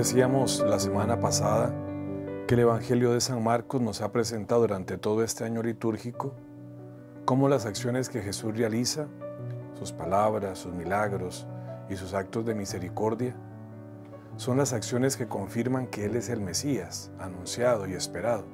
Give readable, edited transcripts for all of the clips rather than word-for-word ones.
Decíamos la semana pasada que el Evangelio de San Marcos nos ha presentado durante todo este año litúrgico cómo las acciones que Jesús realiza, sus palabras, sus milagros y sus actos de misericordia, son las acciones que confirman que Él es el Mesías, anunciado y esperado.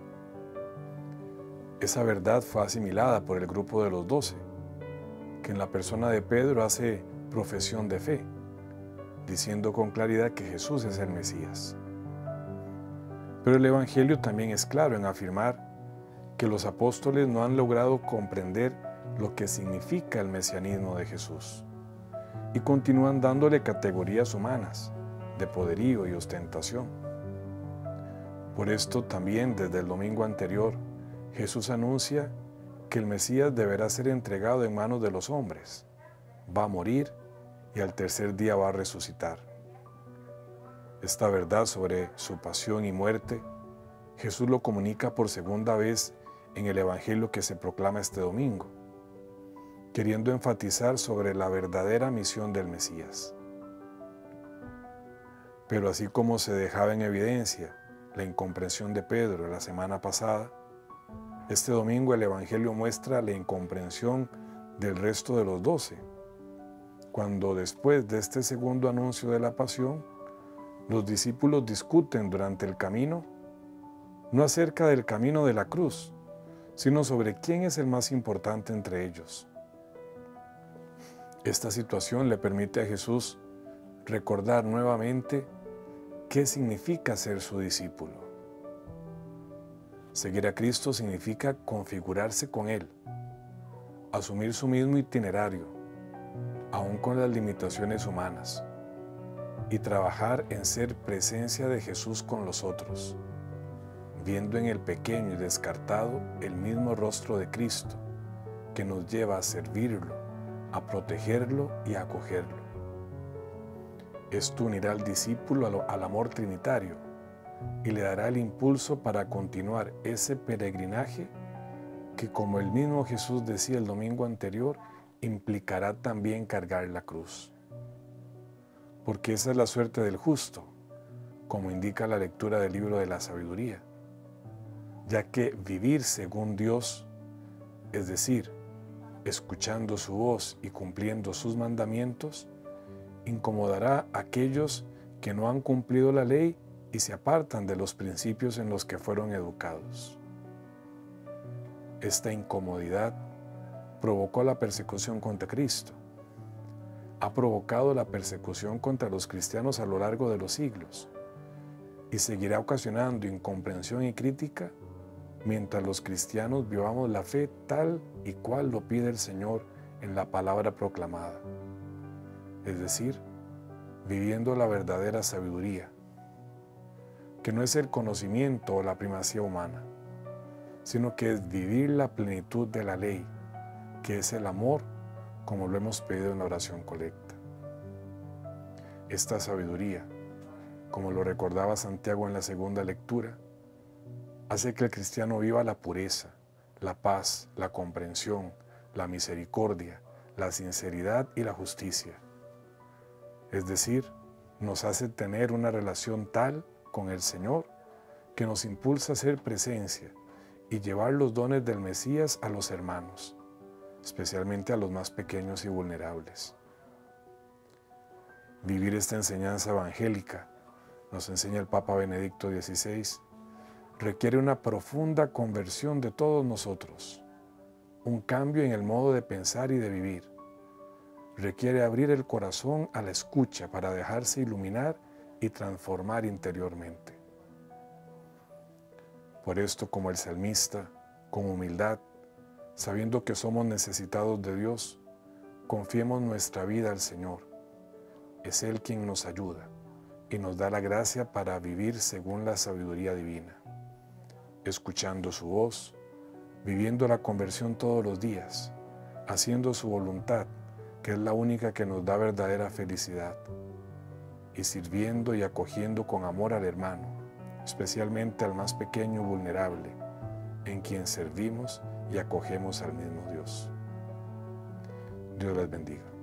Esa verdad fue asimilada por el grupo de los 12, que en la persona de Pedro hace profesión de fe, diciendo con claridad que Jesús es el Mesías. Pero el Evangelio también es claro en afirmar que los apóstoles no han logrado comprender lo que significa el mesianismo de Jesús y continúan dándole categorías humanas de poderío y ostentación. Por esto también desde el domingo anterior Jesús anuncia que el Mesías deberá ser entregado en manos de los hombres, va a morir y al tercer día va a resucitar. Esta verdad sobre su pasión y muerte, Jesús lo comunica por segunda vez en el Evangelio que se proclama este domingo, queriendo enfatizar sobre la verdadera misión del Mesías. Pero así como se dejaba en evidencia la incomprensión de Pedro la semana pasada, este domingo el Evangelio muestra la incomprensión del resto de los 12, cuando después de este segundo anuncio de la pasión, los discípulos discuten durante el camino, no acerca del camino de la cruz, sino sobre quién es el más importante entre ellos. Esta situación le permite a Jesús recordar nuevamente qué significa ser su discípulo. Seguir a Cristo significa configurarse con Él, asumir su mismo itinerario, aún con las limitaciones humanas, y trabajar en ser presencia de Jesús con los otros, viendo en el pequeño y descartado el mismo rostro de Cristo, que nos lleva a servirlo, a protegerlo y a acogerlo. Esto unirá al discípulo al amor trinitario y le dará el impulso para continuar ese peregrinaje que, como el mismo Jesús decía el domingo anterior, implicará también cargar la cruz. Porque esa es la suerte del justo, como indica la lectura del libro de la sabiduría, ya que vivir según Dios, es decir, escuchando su voz y cumpliendo sus mandamientos, incomodará a aquellos que no han cumplido la ley y se apartan de los principios en los que fueron educados. Esta incomodidad provocó la persecución contra Cristo. Ha provocado la persecución contra los cristianos a lo largo de los siglos y seguirá ocasionando incomprensión y crítica mientras los cristianos vivamos la fe tal y cual lo pide el Señor en la palabra proclamada, es decir, viviendo la verdadera sabiduría, que no es el conocimiento o la primacía humana, sino que es vivir la plenitud de la ley, que es el amor, como lo hemos pedido en la oración colecta. Esta sabiduría, como lo recordaba Santiago en la segunda lectura, hace que el cristiano viva la pureza, la paz, la comprensión, la misericordia, la sinceridad y la justicia. Es decir, nos hace tener una relación tal con el Señor que nos impulsa a ser presencia y llevar los dones del Mesías a los hermanos, especialmente a los más pequeños y vulnerables. Vivir esta enseñanza evangélica, nos enseña el Papa Benedicto XVI, requiere una profunda conversión de todos nosotros, un cambio en el modo de pensar y de vivir. Requiere abrir el corazón a la escucha para dejarse iluminar y transformar interiormente. Por esto, como el salmista, con humildad, sabiendo que somos necesitados de Dios, confiemos nuestra vida al Señor. Es Él quien nos ayuda y nos da la gracia para vivir según la sabiduría divina, escuchando su voz, viviendo la conversión todos los días, haciendo su voluntad, que es la única que nos da verdadera felicidad, y sirviendo y acogiendo con amor al hermano, especialmente al más pequeño y vulnerable, en quien servimos y acogemos al mismo Dios. Dios les bendiga.